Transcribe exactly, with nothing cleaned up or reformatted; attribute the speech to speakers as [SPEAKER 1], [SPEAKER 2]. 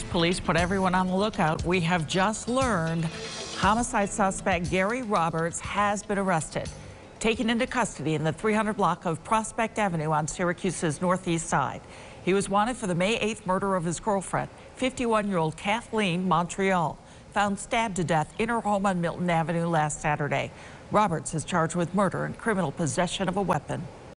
[SPEAKER 1] Police put everyone on the lookout. We have just learned homicide suspect Gary Roberts has been arrested, taken into custody in the three hundred block of Prospect Avenue on Syracuse's northeast side. He was wanted for the May eighth murder of his girlfriend, fifty-one-year-old Kathleen Montreal, found stabbed to death in her home on Milton Avenue last Saturday. Roberts is charged with murder and criminal possession of a weapon.